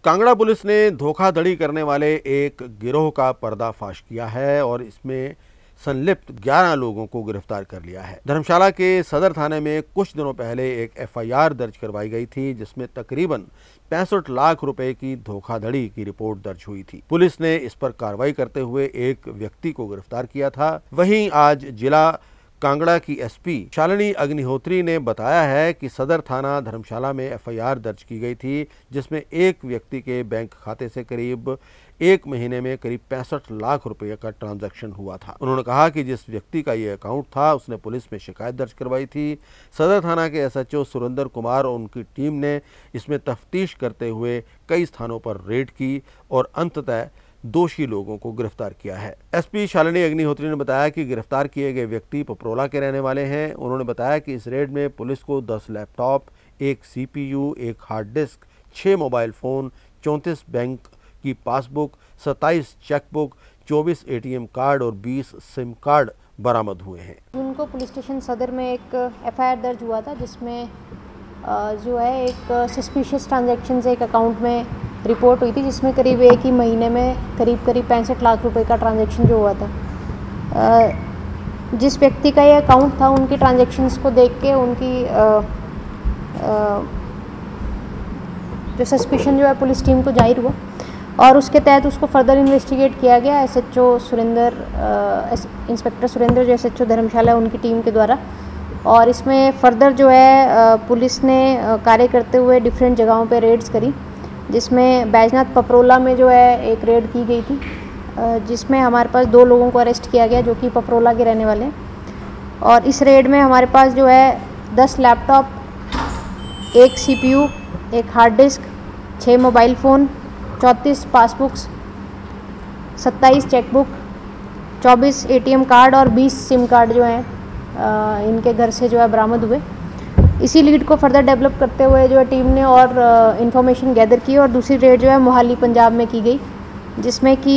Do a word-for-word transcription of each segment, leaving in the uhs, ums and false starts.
Kangra police ने धोखाधड़ी करने वाले एक गिरोह का पर्दाफाश किया है और इसमें संलिप्त ग्यारह लोगों को गिरफ्तार कर लिया है। धर्मशाला के सदर थाने में कुछ दिनों पहले एक एफ आई आर दर्ज करवाई गई थी, जिसमें तकरीबन पैंसठ लाख रुपए की धोखाधड़ी की रिपोर्ट दर्ज हुई थी। पुलिस ने इस पर कार्रवाई करते हुए एक व्यक्ति को गिरफ्तार किया था। वहीं आज जिला कांगड़ा की एस पी शालिनी अग्निहोत्री ने बताया है कि सदर थाना धर्मशाला में एफ आई आर दर्ज की गई थी, जिसमें एक व्यक्ति के बैंक खाते से करीब एक महीने में करीब पैंसठ लाख रुपए का ट्रांजैक्शन हुआ था। उन्होंने कहा कि जिस व्यक्ति का ये अकाउंट था, उसने पुलिस में शिकायत दर्ज करवाई थी। सदर थाना के S H O Surendra Kumar और उनकी टीम ने इसमें तफ्तीश करते हुए कई स्थानों पर रेड की और अंततः दोषी लोगों को गिरफ्तार किया है। एस पी शालिनी अग्निहोत्री ने बताया कि गिरफ्तार किए गए व्यक्ति पपरोला के रहने वाले हैं। उन्होंने बताया कि इस रेड में पुलिस को दस लैपटॉप, एक सी पी यू, एक हार्ड डिस्क, छह मोबाइल फ़ोन, चौंतीस बैंक की पासबुक, सत्ताईस चेकबुक, चौबीस ए टी एम कार्ड और बीस सिम कार्ड बरामद हुए हैं। उनको पुलिस स्टेशन सदर में एक एफ आई आर दर्ज हुआ था, जिसमें जो है एक सस्पिशियस ट्रांजैक्शन से एक अकाउंट में रिपोर्ट हुई थी, जिसमें करीब एक ही महीने में करीब करीब पैंसठ लाख रुपए का ट्रांजैक्शन जो हुआ था। जिस व्यक्ति का ये अकाउंट था, उनकी ट्रांजैक्शंस को देख के उनकी आ, आ, जो सस्पिशन जो है पुलिस टीम को जाहिर हुआ और उसके तहत उसको फर्दर इन्वेस्टिगेट किया गया S H O Surendra inspector Surendra जो एस एच ओ धर्मशाला उनकी टीम के द्वारा। और इसमें फर्दर जो है पुलिस ने कार्य करते हुए डिफरेंट जगहों पे रेड्स करी, जिसमें बैजनाथ पपरोला में जो है एक रेड की गई थी, जिसमें हमारे पास दो लोगों को अरेस्ट किया गया जो कि पपरोला के रहने वाले हैं। और इस रेड में हमारे पास जो है दस लैपटॉप, एक सी पी यू, एक हार्ड डिस्क, छः मोबाइल फ़ोन, चौंतीस पासबुक्स, सत्ताईस चेकबुक, चौबीस ए टी एम कार्ड और बीस सिम कार्ड जो हैं इनके घर से जो है बरामद हुए। इसी लीड को फर्दर डेवलप करते हुए जो है टीम ने और इन्फॉर्मेशन गैदर की और दूसरी रेड जो है मोहाली पंजाब में की गई, जिसमें कि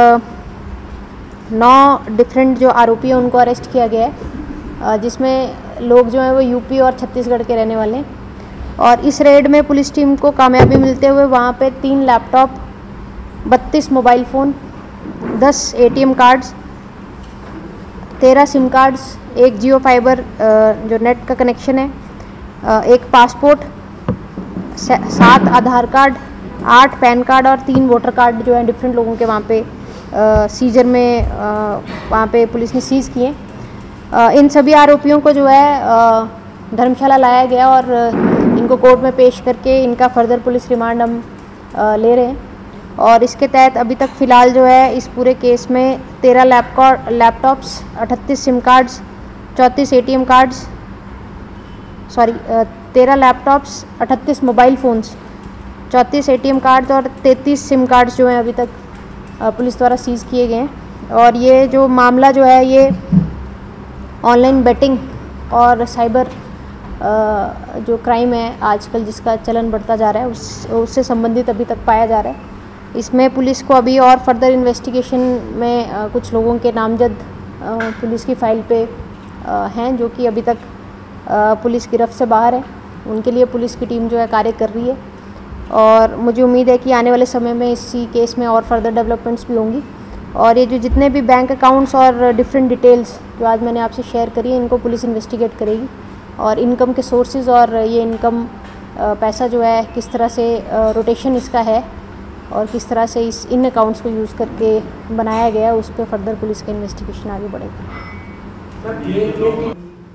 नौ डिफरेंट जो आरोपी हैं उनको अरेस्ट किया गया है, जिसमें लोग जो हैं वो यू पी और छत्तीसगढ़ के रहने वाले हैं। और इस रेड में पुलिस टीम को कामयाबी मिलते हुए वहाँ पे तीन लैपटॉप, बत्तीस मोबाइल फ़ोन, दस ए टी एम कार्ड्स, तेरह सिम कार्ड्स, एक जियो फाइबर जो नेट का कनेक्शन है, एक पासपोर्ट, सात आधार कार्ड, आठ पैन कार्ड और तीन वोटर कार्ड जो हैं डिफरेंट लोगों के वहाँ पे सीजर में आ, वहाँ पे पुलिस ने सीज़ किए। इन सभी आरोपियों को जो है धर्मशाला लाया गया और इनको कोर्ट में पेश करके इनका फर्दर पुलिस रिमांड हम आ, ले रहे हैं। और इसके तहत अभी तक फ़िलहाल जो है इस पूरे केस में तेरह लैपटॉप लैपटॉप्स अठतीस सिम कार्ड्स, चौंतीस A T M cards sorry तेरह लैपटॉप्स, अठतीस मोबाइल फ़ोन्स, चौंतीस ए टी एम कार्ड्स और तैंतीस सिम कार्ड्स जो हैं अभी तक पुलिस द्वारा सीज़ किए गए हैं। और ये जो मामला जो है ये ऑनलाइन बेटिंग और साइबर जो क्राइम है आजकल जिसका चलन बढ़ता जा रहा है उस उससे संबंधित अभी तक पाया जा रहा है। इसमें पुलिस को अभी और फर्दर इन्वेस्टिगेशन में कुछ लोगों के नामजद पुलिस की फ़ाइल पे हैं जो कि अभी तक पुलिस गिरफ्त से बाहर है। उनके लिए पुलिस की टीम जो है कार्य कर रही है और मुझे उम्मीद है कि आने वाले समय में इसी केस में और फर्दर डेवलपमेंट्स भी होंगी। और ये जो जितने भी बैंक अकाउंट्स और डिफरेंट डिटेल्स जो आज मैंने आपसे शेयर करी है, इनको पुलिस इन्वेस्टिगेट करेगी और इनकम के सोर्सेज और ये इनकम पैसा जो है किस तरह से रोटेशन इसका है और किस तरह से इस इन अकाउंट्स को यूज़ करके बनाया गया है, उस पर फर्दर पुलिस का इन्वेस्टिगेशन आगे बढ़ेगी।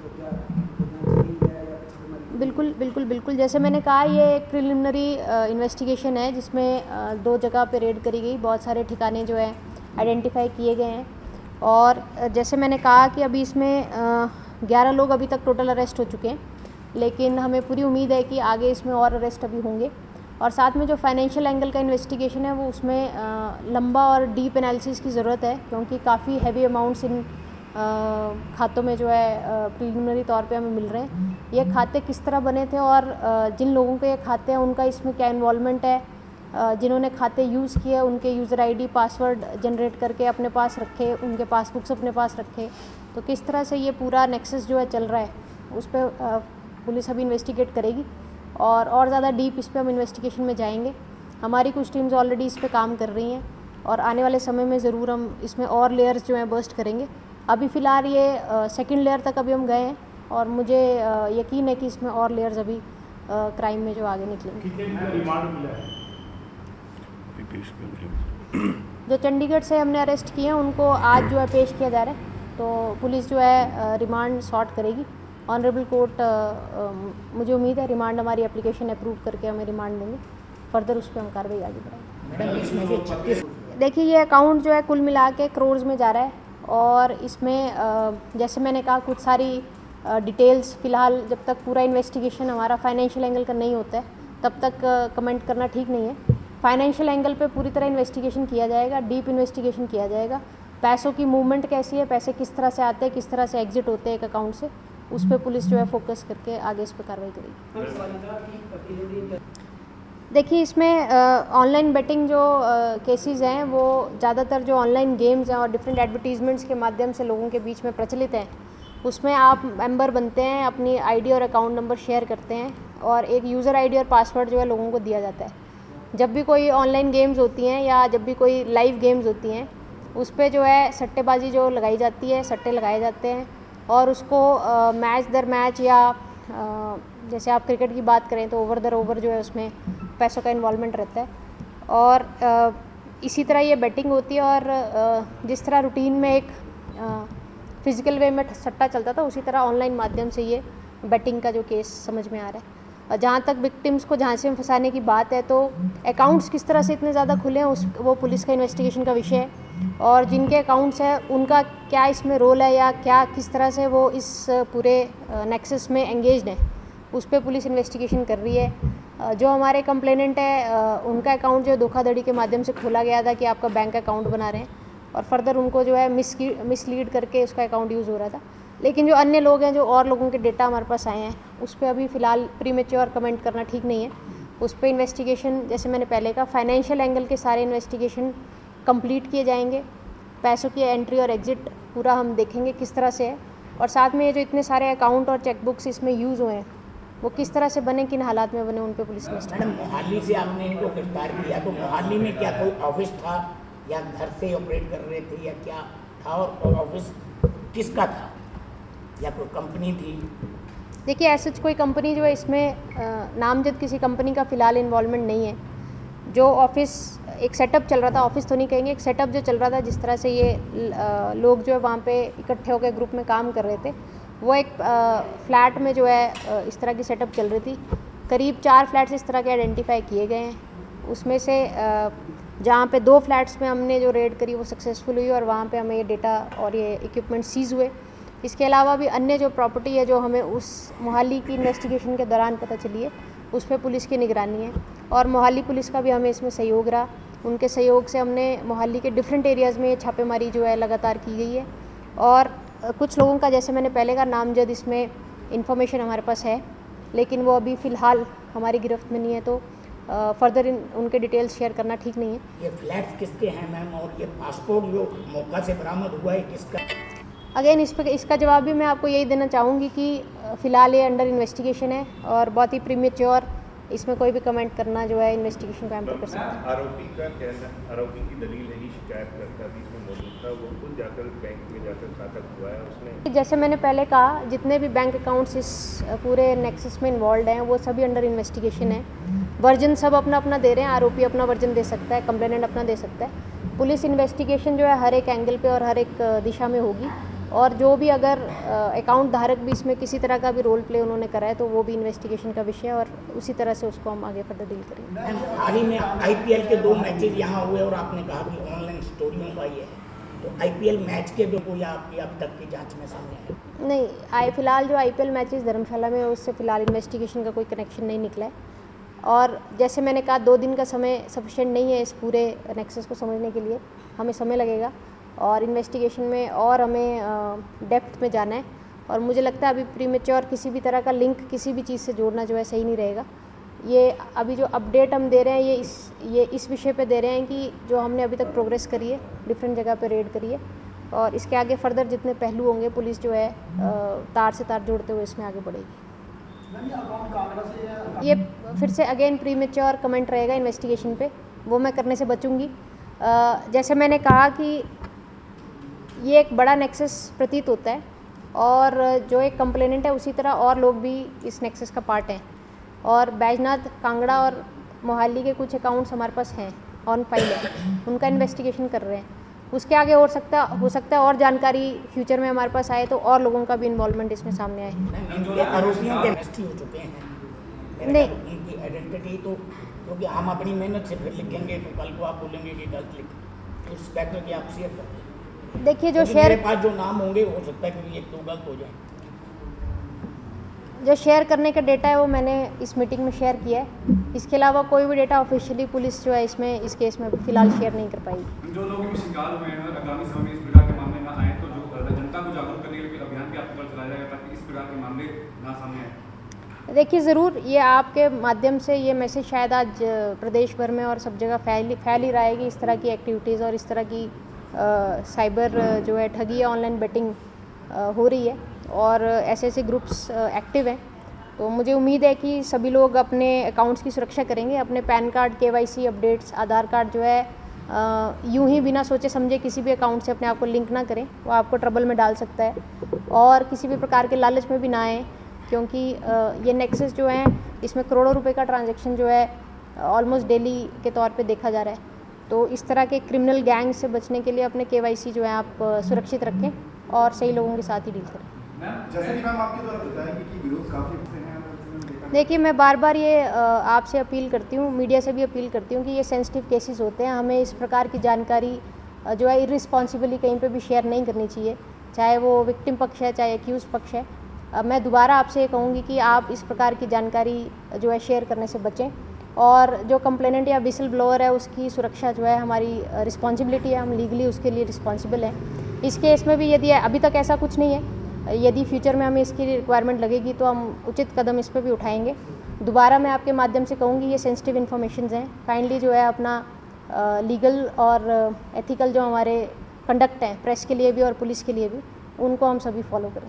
बिल्कुल बिल्कुल बिल्कुल जैसे मैंने कहा, ये एक प्रिलिमिनरी इन्वेस्टिगेशन है जिसमें uh, दो जगह पे रेड करी गई, बहुत सारे ठिकाने जो है आइडेंटिफाई किए गए हैं। और uh, जैसे मैंने कहा कि अभी इसमें ग्यारह लोग अभी तक टोटल अरेस्ट हो चुके हैं, लेकिन हमें पूरी उम्मीद है कि आगे इसमें और अरेस्ट अभी होंगे। और साथ में जो फाइनेंशियल एंगल का इन्वेस्टिगेशन है वो उसमें uh, लंबा और डीप एनालिसिस की ज़रूरत है, क्योंकि काफ़ी हैवी अमाउंट्स इन खातों में जो है प्रिलिमिनरी तौर पे हमें मिल रहे हैं। ये खाते किस तरह बने थे और जिन लोगों के ये खाते हैं उनका इसमें क्या इन्वॉल्वमेंट है, जिन्होंने खाते यूज़ किए उनके यूज़र आईडी पासवर्ड जनरेट करके अपने पास रखे, उनके पासबुक्स अपने पास रखे, तो किस तरह से ये पूरा नेक्सस जो है चल रहा है उस पर पुलिस अभी इन्वेस्टिगेट करेगी और और ज़्यादा डीप इस पर हम इन्वेस्टिगेशन में जाएंगे। हमारी कुछ टीम्स ऑलरेडी इस पे काम कर रही हैं और आने वाले समय में ज़रूर हम इसमें और लेयर्स जो हैं बर्स्ट करेंगे। अभी फ़िलहाल ये सेकंड लेयर तक अभी हम गए हैं और मुझे आ, यकीन है कि इसमें और लेयर्स अभी आ, क्राइम में जो आगे निकलेंगे। जो चंडीगढ़ से हमने अरेस्ट किए हैं उनको आज जो है पेश किया जा रहा है, तो पुलिस जो है रिमांड सॉर्ट करेगी। ऑनरेबल कोर्ट मुझे उम्मीद है रिमांड हमारी एप्लीकेशन अप्रूव करके हमें रिमांड देंगे, फर्दर उस पर हम कार्रवाई आगे बढ़ाएंगे। देखिए ये अकाउंट जो है कुल मिला के करोड़ में जा रहा है और इसमें जैसे मैंने कहा कुछ सारी डिटेल्स फ़िलहाल जब तक पूरा इन्वेस्टिगेशन हमारा फाइनेंशियल एंगल का नहीं होता है तब तक कमेंट करना ठीक नहीं है। फाइनेंशियल एंगल पे पूरी तरह इन्वेस्टिगेशन किया जाएगा, डीप इन्वेस्टिगेशन किया जाएगा। पैसों की मूवमेंट कैसी है, पैसे किस तरह से आते हैं, किस तरह से एग्जिट होते हैं एक अकाउंट से, उस पर पुलिस जो है फोकस करके आगे इस पर कार्रवाई करेगी। देखिए इसमें ऑनलाइन बेटिंग जो केसेस हैं वो ज़्यादातर जो ऑनलाइन गेम्स हैं और डिफरेंट एडवर्टीजमेंट्स के माध्यम से लोगों के बीच में प्रचलित हैं, उसमें आप मेंबर बनते हैं, अपनी आईडी और अकाउंट नंबर शेयर करते हैं और एक यूज़र आईडी और पासवर्ड जो है लोगों को दिया जाता है। जब भी कोई ऑनलाइन गेम्स होती हैं या जब भी कोई लाइव गेम्स होती हैं उस पर जो है सट्टेबाजी जो लगाई जाती है, सट्टे लगाए जाते हैं और उसको आ, मैच दर मैच या आ, जैसे आप क्रिकेट की बात करें तो ओवर दर ओवर जो है उसमें पैसों का इन्वॉल्वमेंट रहता है और आ, इसी तरह ये बेटिंग होती है और आ, जिस तरह रूटीन में एक फ़िज़िकल वे में सट्टा चलता था उसी तरह ऑनलाइन माध्यम से ये बेटिंग का जो केस समझ में आ रहा है। और जहाँ तक विक्टिम्स को झांसे में फंसाने की बात है तो अकाउंट्स किस तरह से इतने ज़्यादा खुले हैं उस वो पुलिस का इन्वेस्टिगेशन का विषय है और जिनके अकाउंट्स हैं उनका क्या इसमें रोल है या क्या किस तरह से वो इस पूरे नेक्सस में एंगेज्ड हैं उस पर पुलिस इन्वेस्टिगेशन कर रही है। जो हमारे कंप्लेनेंट है उनका अकाउंट जो धोखाधड़ी के माध्यम से खोला गया था कि आपका बैंक अकाउंट बना रहे हैं और फर्दर उनको जो है मिस मिसलीड करके उसका अकाउंट यूज़ हो रहा था। लेकिन जो अन्य लोग हैं, जो और लोगों के डेटा हमारे पास आए हैं उस पर अभी फ़िलहाल प्रीमेच्योर कमेंट करना ठीक नहीं है। उस पर इन्वेस्टिगेशन जैसे मैंने पहले कहा फाइनेंशियल एंगल के सारे इन्वेस्टिगेशन कंप्लीट किए जाएंगे, पैसों की एंट्री और एग्ज़िट पूरा हम देखेंगे किस तरह से है और साथ में ये जो इतने सारे अकाउंट और चेकबुक्स इसमें यूज़ हुए हैं वो किस तरह से बने, किन हालात में बने, उन पर पुलिस मैडम मोहाली से आपने इनको गिरफ्तार किया तो मोहाली में क्या कोई ऑफिस था या घर से ऑपरेट कर रहे थे या क्या था और ऑफिस किसका था या कोई कंपनी थी? देखिए ऐसे कोई कंपनी जो है इसमें नामजद किसी कंपनी का फ़िलहाल इन्वॉल्वमेंट नहीं है। जो ऑफिस एक सेटअप चल रहा था, ऑफिस तो नहीं कहेंगे, एक सेटअप जो चल रहा था जिस तरह से ये लोग जो है वहाँ पे इकट्ठे होकर ग्रुप में काम कर रहे थे वो एक फ्लैट में जो है इस तरह की सेटअप चल रही थी। करीब चार फ्लैट्स इस तरह के आइडेंटिफाई किए गए हैं। उसमें से जहाँ पे दो फ्लैट्स में हमने जो रेड करी वो सक्सेसफुल हुई और वहाँ पे हमें ये डेटा और ये इक्विपमेंट सीज़ हुए। इसके अलावा भी अन्य जो प्रॉपर्टी है जो हमें उस मोहाली की इन्वेस्टिगेशन के दौरान पता चली है उस पर पुलिस की निगरानी है और मोहाली पुलिस का भी हमें इसमें सहयोग रहा। उनके सहयोग से हमने मोहाली के डिफरेंट एरियाज़ में छापेमारी जो है लगातार की गई है और कुछ लोगों का जैसे मैंने पहले का नामजद इसमें इंफॉर्मेशन हमारे पास है लेकिन वो अभी फ़िलहाल हमारी गिरफ्त में नहीं है, तो फर्दर इन उनके डिटेल्स शेयर करना ठीक नहीं है। ये फ्लैट्स किसके हैं मैम और ये पासपोर्ट जो मौका से बरामद हुआ है किसका? अगेन इस पर इसका जवाब भी मैं आपको यही देना चाहूँगी कि फ़िलहाल ये अंडर इन्वेस्टिगेशन है और बहुत ही प्रीमेच्योर इसमें कोई भी कमेंट करना जो है इन्वेस्टिगेशन को हैम्पर कर सकता है। आरोपी का कहना, आरोपी की दलील है कि शिकायत करता भी इसमें मौजूद था, वो खुद जाकर बैंक में जाकर खाता खुलवाया उसने। जैसे मैंने पहले कहा जितने भी बैंक अकाउंट्स इस पूरे नेक्सस में इन्वॉल्व हैं वो सभी अंडर इन्वेस्टिगेशन है। वर्जन सब अपना अपना दे रहे हैं, आरोपी अपना वर्जन दे सकता है, कंप्लेनेंट अपना दे सकता है। पुलिस इन्वेस्टिगेशन जो है हर एक एंगल पे और हर एक दिशा में होगी और जो भी अगर अकाउंट धारक भी इसमें किसी तरह का भी रोल प्ले उन्होंने करा है तो वो भी इन्वेस्टिगेशन का विषय है और उसी तरह से उसको हम आगे फर्दर डील करेंगे। हाल ही में आईपीएल के दो मैचेस यहाँ हुए और आपने कहा कि ऑनलाइन स्टोरियों का ये है, तो आईपीएल मैच के दो कोई आपकी अब तक की जांच में सामने आया? नहीं, आई फिलहाल जो आईपीएल मैचेस धर्मशाला में उससे फ़िलहाल इन्वेस्टिगेशन का कोई कनेक्शन नहीं निकला है और जैसे मैंने कहा दो दिन का समय सफिशेंट नहीं है इस पूरे नेक्सस को समझने के लिए, हमें समय लगेगा और इन्वेस्टिगेशन में और हमें डेप्थ में जाना है और मुझे लगता है अभी प्रीमेच्योर किसी भी तरह का लिंक किसी भी चीज़ से जोड़ना जो है सही नहीं रहेगा। ये अभी जो अपडेट हम दे रहे हैं ये इस ये इस विषय पे दे रहे हैं कि जो हमने अभी तक प्रोग्रेस करी है, डिफरेंट जगह पे रेड करी है और इसके आगे फर्दर जितने पहलू होंगे पुलिस जो है तार से तार जोड़ते हुए इसमें आगे बढ़ेगी। ये फिर से अगेन प्रीमेच्योर कमेंट रहेगा इन्वेस्टिगेशन पे, वो मैं करने से बचूंगी। जैसे मैंने कहा कि ये एक बड़ा नेक्सस प्रतीत होता है और जो एक कंप्लेनेंट है उसी तरह और लोग भी इस नेक्सस का पार्ट हैं, और बैजनाथ, कांगड़ा और मोहाली के कुछ अकाउंट्स हमारे पास हैं ऑन फाइल है, उनका इन्वेस्टिगेशन कर रहे हैं। उसके आगे हो सकता हो सकता है और जानकारी फ्यूचर में हमारे पास आए तो और लोगों का भी इन्वॉल्वमेंट इसमें सामने आए। आरोपियों के अरेस्ट हो चुके हैं, नहीं, उनकी आइडेंटिटी तो क्योंकि हम अपनी मेहनत से फिर लिखेंगे तो कल को आप बोलेंगे कि गलत लिख, उस फैक्टर के आप शेयर करते। देखिए जो शेयर मेरे पास जो नाम होंगे हो सकता है कि एक दो गलत हो जाए। जो शेयर करने का डेटा है वो मैंने इस मीटिंग में शेयर किया है। इसके अलावा कोई भी डेटा ऑफिशियली पुलिस जो है इसमें इस केस में फिलहाल शेयर नहीं कर पाएगी। जो लोग भी शिकार हुए हैं आगामी समय में इस प्रकार के मामले ना आए तो जो जनता को जागरूक करने के लिए अभियान भी आपके पर चलाया जाएगा ताकि इस प्रकार के मामले ना सामने आए। देखिए ज़रूर, ये आपके माध्यम से ये मैसेज शायद आज प्रदेश भर में और सब जगह फैल फैल ही रहा है कि इस तरह की एक्टिविटीज़ और इस तरह की आ, साइबर जो है ठगी या ऑनलाइन बेटिंग हो रही है और ऐसे ऐसे ग्रुप्स एक्टिव हैं। तो मुझे उम्मीद है कि सभी लोग अपने अकाउंट्स की सुरक्षा करेंगे, अपने PAN card, KYC updates, Aadhaar card जो है यूं ही बिना सोचे समझे किसी भी अकाउंट से अपने आप को लिंक ना करें, वो आपको ट्रबल में डाल सकता है। और किसी भी प्रकार के लालच में भी ना आएँ, क्योंकि ये नेक्सस जो है इसमें करोड़ों रुपए का ट्रांजैक्शन जो है ऑलमोस्ट डेली के तौर पे देखा जा रहा है। तो इस तरह के क्रिमिनल गैंग से बचने के लिए अपने केवाईसी जो है आप सुरक्षित रखें और सही लोगों के साथ ही डील करें। जैसे कि मैम आपके द्वारा बताया कि विरोध काफ़ी हैं। देखिए, मैं बार बार ये आपसे अपील करती हूँ, मीडिया से भी अपील करती हूँ कि ये सेंसिटिव केसेस होते हैं, हमें इस प्रकार की जानकारी जो है इर्रिस्पॉन्सिबली कहीं पे भी शेयर नहीं करनी चाहिए, चाहे वो विक्टिम पक्ष है चाहे एक्यूज पक्ष है। मैं दोबारा आपसे ये कहूँगी कि आप इस प्रकार की जानकारी जो है शेयर करने से बचें, और जो कंप्लेनेंट या विसल ब्लोअर है उसकी सुरक्षा जो है हमारी रिस्पॉन्सिबिलिटी है, हम लीगली उसके लिए रिस्पॉन्सिबल हैं। इस केस में भी यदि अभी तक ऐसा कुछ नहीं है, यदि फ्यूचर में हमें इसकी रिक्वायरमेंट लगेगी तो हम उचित कदम इस पर भी उठाएंगे। दोबारा मैं आपके माध्यम से कहूँगी ये सेंसिटिव इन्फॉर्मेशन हैं, काइंडली जो है अपना लीगल और एथिकल जो हमारे कंडक्ट हैं प्रेस के लिए भी और पुलिस के लिए भी, उनको हम सभी फॉलो करें।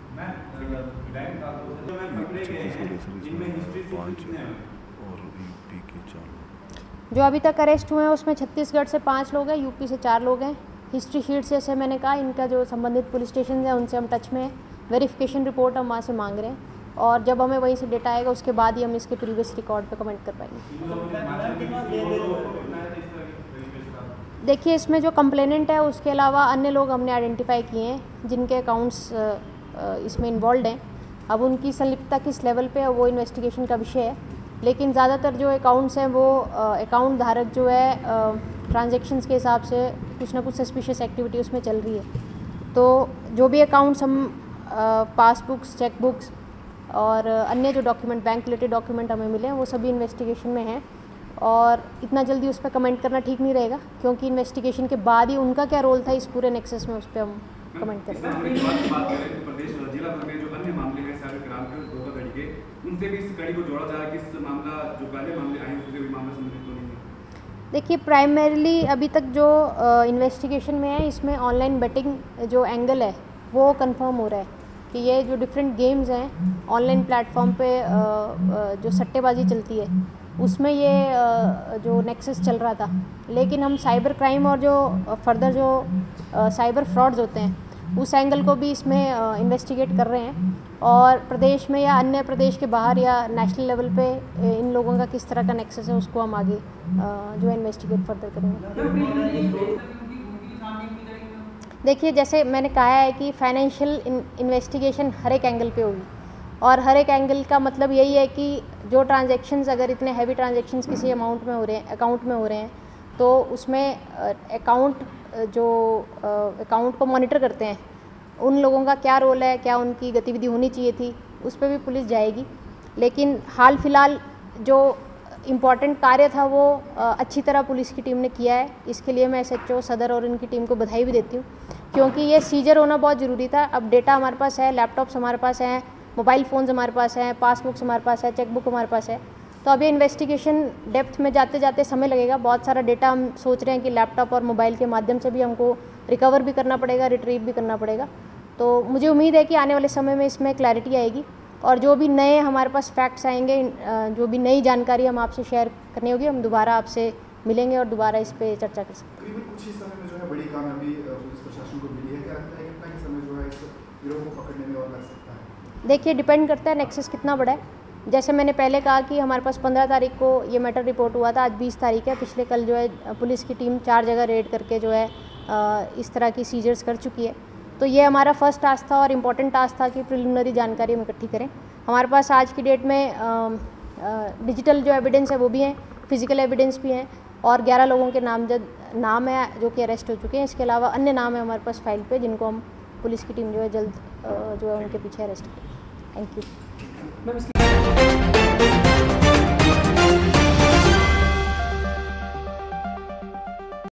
जो अभी तक अरेस्ट हुए हैं उसमें छत्तीसगढ़ से पाँच लोग हैं, यूपी से चार लोग हैं। हिस्ट्री शीट से जैसे मैंने कहा, इनका जो संबंधित पुलिस स्टेशन है उनसे हम टच में हैं, वेरिफिकेशन रिपोर्ट हम वहाँ से मांग रहे हैं, और जब हमें वहीं से डेटा आएगा उसके बाद ही हम इसके प्रीवियस रिकॉर्ड पे कमेंट कर पाएंगे। देखिए, इसमें जो कंप्लेनेंट है उसके अलावा अन्य लोग हमने आइडेंटिफाई किए हैं जिनके अकाउंट्स इसमें इन्वॉल्व हैं। अब उनकी संलिप्तता किस लेवल पे है वो इन्वेस्टिगेशन का विषय है, लेकिन ज़्यादातर जो अकाउंट्स हैं वो अकाउंट धारक जो है ट्रांजैक्शंस के हिसाब से कुछ ना कुछ सस्पिशियस एक्टिविटी उसमें चल रही है। तो जो भी अकाउंट्स हम पासबुक्स, चेकबुक्स और अन्य जो डॉक्यूमेंट, बैंक रिलेटेड डॉक्यूमेंट हमें मिले हैं वो सभी इन्वेस्टिगेशन में हैं, और इतना जल्दी उस पर कमेंट करना ठीक नहीं रहेगा, क्योंकि इन्वेस्टिगेशन के बाद ही उनका क्या रोल था इस पूरे नेक्सस में उस पर हम कमेंट करेंगे। देखिए, प्राइमरीली अभी तक जो इन्वेस्टिगेशन में है इसमें ऑनलाइन बेटिंग जो एंगल है वो कंफर्म हो रहा है कि ये जो डिफरेंट गेम्स हैं ऑनलाइन प्लेटफॉर्म पे आ, आ, जो सट्टेबाजी चलती है उसमें ये आ, जो नेक्सस चल रहा था। लेकिन हम साइबर क्राइम और जो फर्दर जो आ, साइबर फ्रॉड्स होते हैं उस एंगल को भी इसमें इन्वेस्टिगेट कर रहे हैं, और प्रदेश में या अन्य प्रदेश के बाहर या नेशनल लेवल पे इन लोगों का किस तरह का नेक्सस है उसको हम आगे जो इन्वेस्टिगेट फर्दर करेंगे। देखिए, जैसे मैंने कहा है कि फाइनेंशियल इन्वेस्टिगेशन हर एक एंगल पे होगी, और हर एक एंगल का मतलब यही है कि जो ट्रांजैक्शंस अगर इतने हैवी ट्रांजैक्शंस किसी अमाउंट में हो रहे हैं, अकाउंट में हो रहे हैं, तो उसमें अकाउंट जो अकाउंट को मॉनिटर करते हैं उन लोगों का क्या रोल है, क्या उनकी गतिविधि होनी चाहिए थी, उस पर भी पुलिस जाएगी। लेकिन हाल फिलहाल जो इम्पॉर्टेंट कार्य था वो अच्छी तरह पुलिस की टीम ने किया है, इसके लिए मैं एसएचओ सदर और इनकी टीम को बधाई भी देती हूँ, क्योंकि ये सीजर होना बहुत ज़रूरी था। अब डेटा हमारे पास है, लैपटॉप्स हमारे पास हैं, मोबाइल फ़ोन्स हमारे पास हैं, पासबुक्स हमारे पास है, चेकबुक हमारे पास है। तो अभी इन्वेस्टिगेशन डेप्थ में जाते जाते समय लगेगा, बहुत सारा डेटा हम सोच रहे हैं कि लैपटॉप और मोबाइल के माध्यम से भी हमको रिकवर भी करना पड़ेगा, रिट्रीव भी करना पड़ेगा। तो मुझे उम्मीद है कि आने वाले समय में इसमें क्लैरिटी आएगी और जो भी नए हमारे पास फैक्ट्स आएंगे, जो भी नई जानकारी हम आपसे शेयर करनी होगी, हम दोबारा आपसे मिलेंगे और दोबारा इस पे चर्चा कर सकते हैं। करीबन कुछ ही समय में जो है बड़ी कामयाबी पुलिस प्रशासन को मिली है, क्या लगता है कितना ही समय जो है इस गिरोह को पकड़ने में और लग सकता है? देखिए, डिपेंड करता है नेक्सस कितना बड़ा है। जैसे मैंने पहले कहा कि हमारे पास पंद्रह तारीख को ये मैटर रिपोर्ट हुआ था, आज बीस तारीख है। पिछले कल जो है पुलिस की टीम चार जगह रेड करके जो है इस तरह की सीजर्स कर चुकी है। तो ये हमारा फर्स्ट टास्क था और इम्पॉर्टेंट टास्क था कि प्रिलिमिनरी जानकारी हम इकट्ठी करें। हमारे पास आज की डेट में डिजिटल जो एविडेंस है वो भी हैं, फिजिकल एविडेंस भी हैं और ग्यारह लोगों के नाम जब नाम है जो कि अरेस्ट हो चुके हैं। इसके अलावा अन्य नाम है हमारे पास फाइल पे, जिनको हम पुलिस की टीम जो है जल्द जो है उनके पीछे अरेस्ट करें। Thank you.